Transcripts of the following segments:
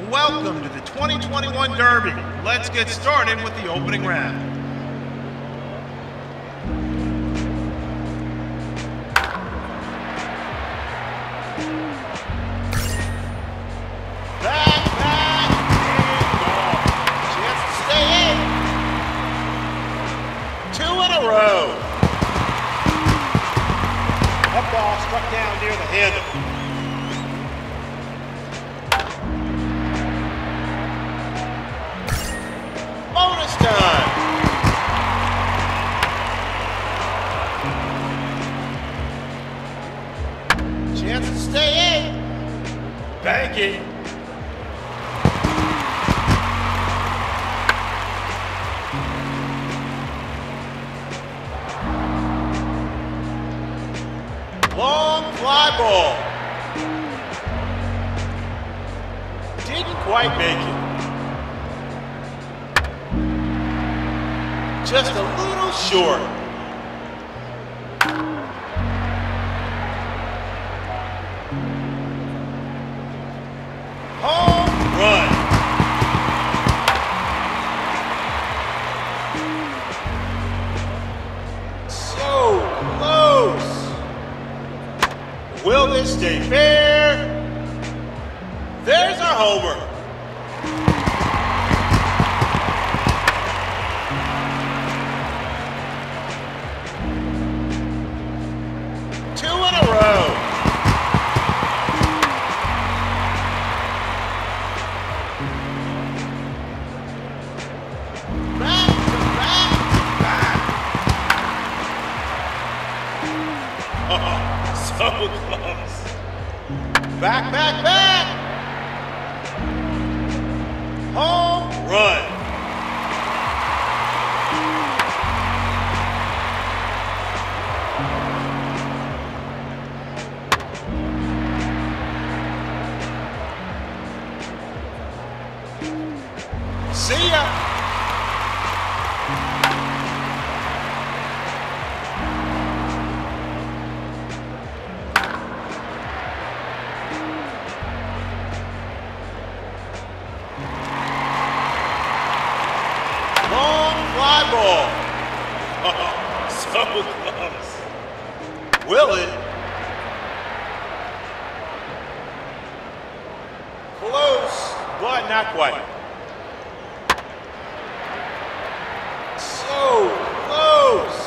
Welcome to the 2021 Derby. Let's get started with the opening round. Back, chance to stay in. 2 in a row. That ball struck down near the handle. Bonus time. Chance to stay in. Banking. Long fly ball. Didn't quite make it. Just a little short. Home run. So close. Will this stay fair? There's our homer. So close. Back. Home run. See ya. Ball. So close. Will it? Close, but not quite. So close.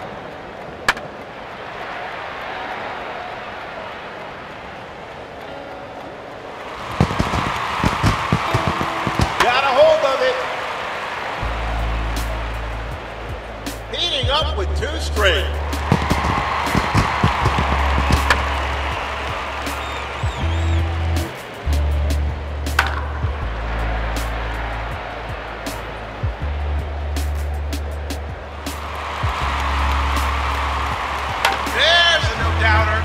Got a hold of it. Heating up with 2 straight. There's a no-doubter.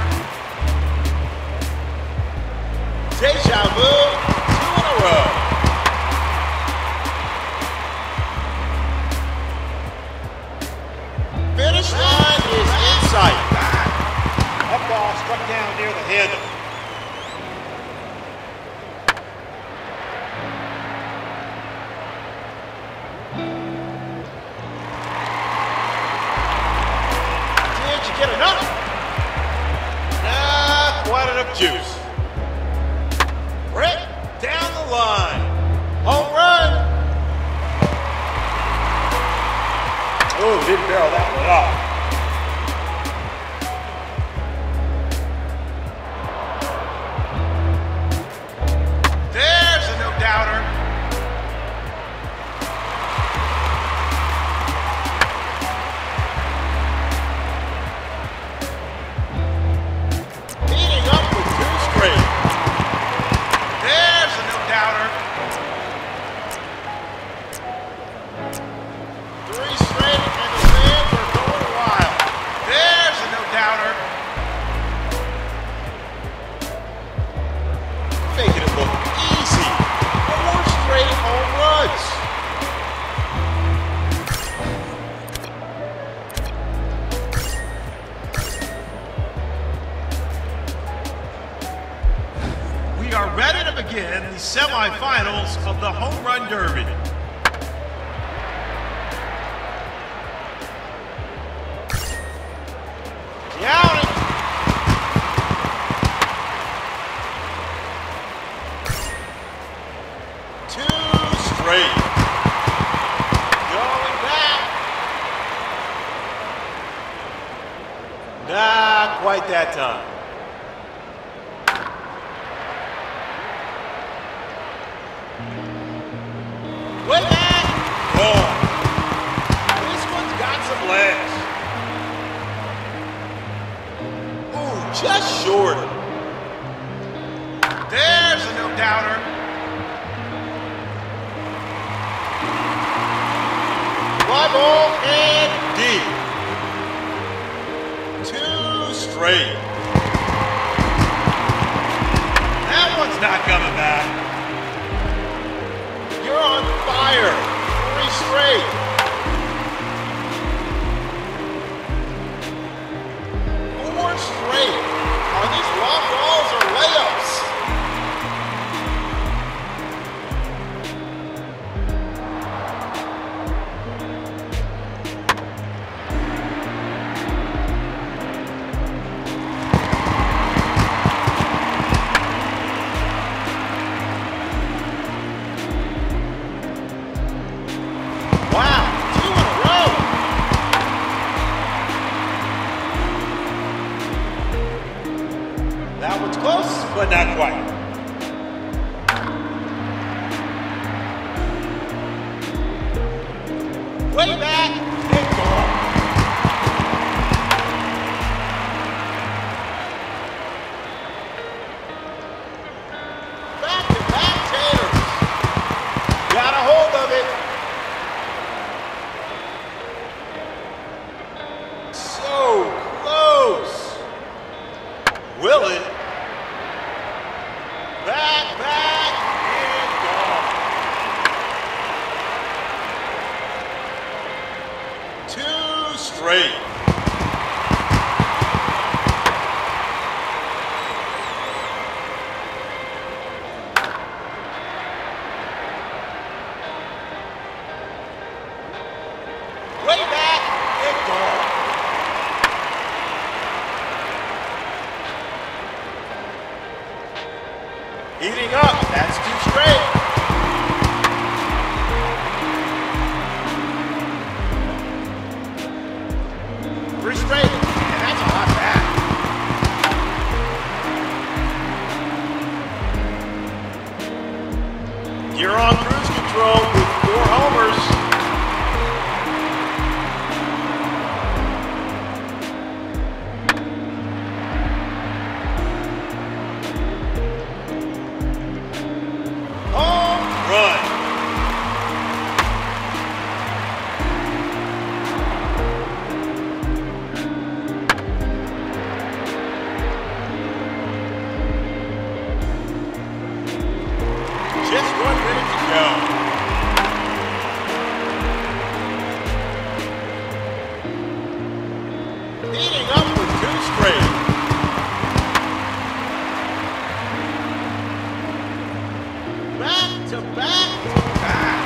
Deja vu, 2 in a row. Finish line is in sight. That ball struck down near the handle. Did you get enough? Not quite enough juice. Right down the line. Home run. Oh, didn't barrel that one off. There's a no-doubter. Heating up with 2 straight. There's a no-doubter. 3 straight, and the fans are going wild. semifinals of the Home Run Derby. Down it. Two straight. Going back. Not quite that time. Way back. Gone. This one's got some legs. Ooh, just short. There's a no-doubter. Fly ball and deep. Two straight. That one's not coming back. You're on fire. Three straight. Four straight. Are these long balls or layups? That one's close, but not quite. Way back and gone. Back-to-back taters. Got a hold of it. So close. Will it? Back, and gone. Two straight. Way back and gone. Heating up, that's two straight. Three straight, and that's a hot bat. You're on cruise control with 4 homers. Just 1 minute to go. Heating up with 2 straight. Back to back to back.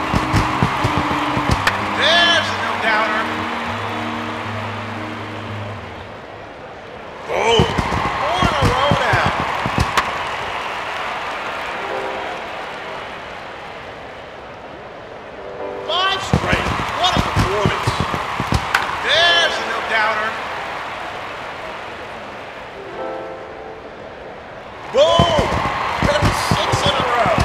There's a no-doubter. Boom. 4 in a row now. Straight. What a performance. There's a no-doubter. Boom. That's 6 in a row.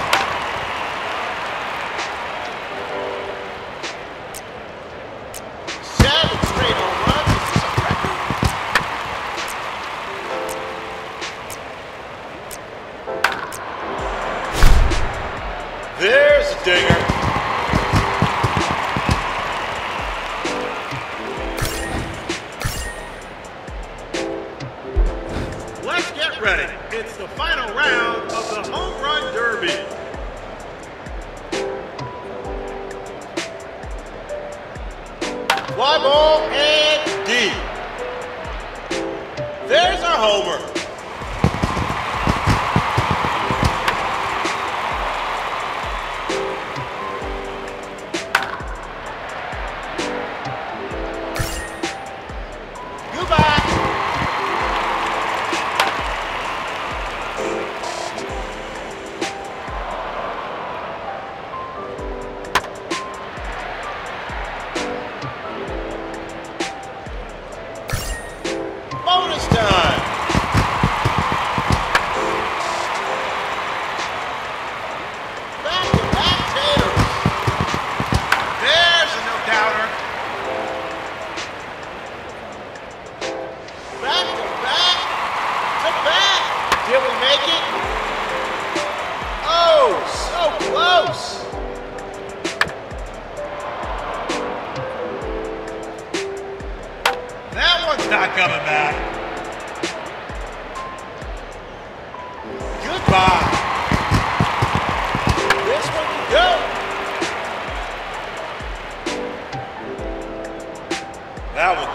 Seven straight home runs. This is a record. There's a dinger. Let's get ready. It's the final round of the Home Run Derby. Fly ball and deep. There's our homer.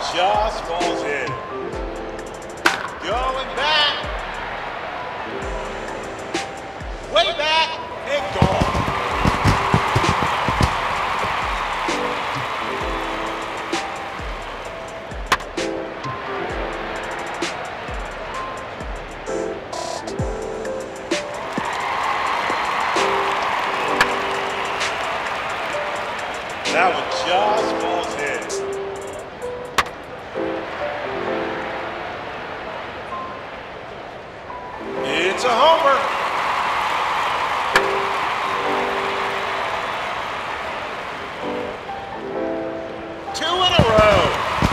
just falls in. Going back. Way back and gone. That one just falls in. It's a homer. Two in a row.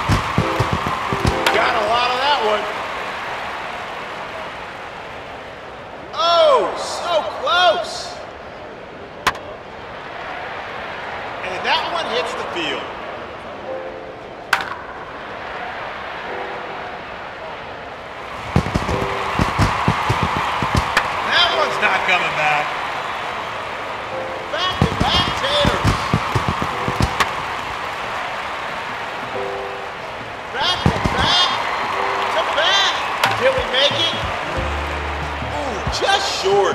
Got a lot of that one. Oh, so close. And that one hits the field. That one's not coming back. Back-to-back taters. Back-to-back to back. Did we make it? Ooh, just short.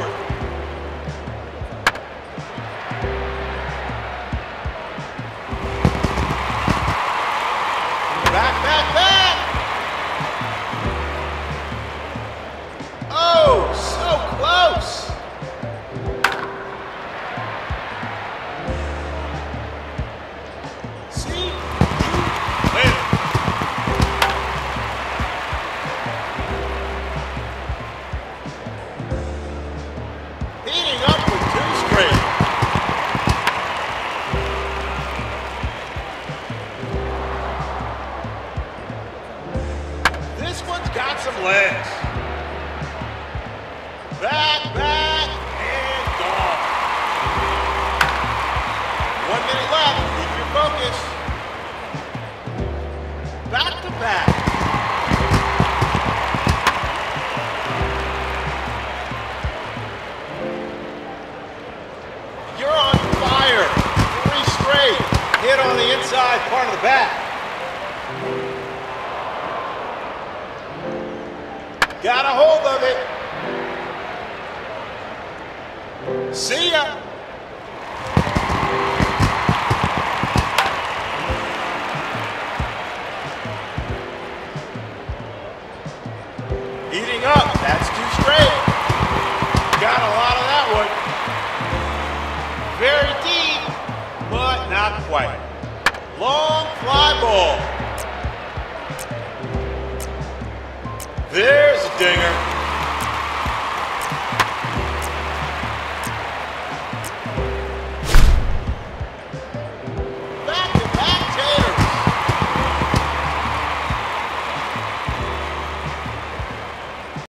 Back. Oh, so close. See you later. Heating up with two straight. This one's got some legs. Back, and gone. 1 minute left. Keep your focus. Back to back. You're on fire. 3 straight. Hit on the inside part of the bat. Got a hold of it. See ya. Heating up. That's 2 straight. Got a lot of that one. Very deep, but not quite. Long fly ball. There's a dinger.